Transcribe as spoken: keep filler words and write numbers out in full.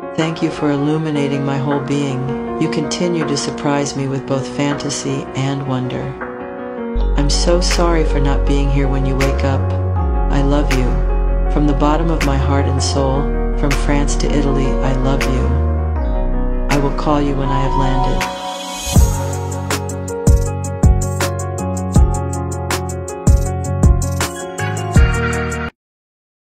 Thank you for illuminating my whole being. You continue to surprise me with both fantasy and wonder. I'm so sorry for not being here when you wake up. I love you. From the bottom of my heart and soul, from France to Italy, I love you. I will call you when I have landed.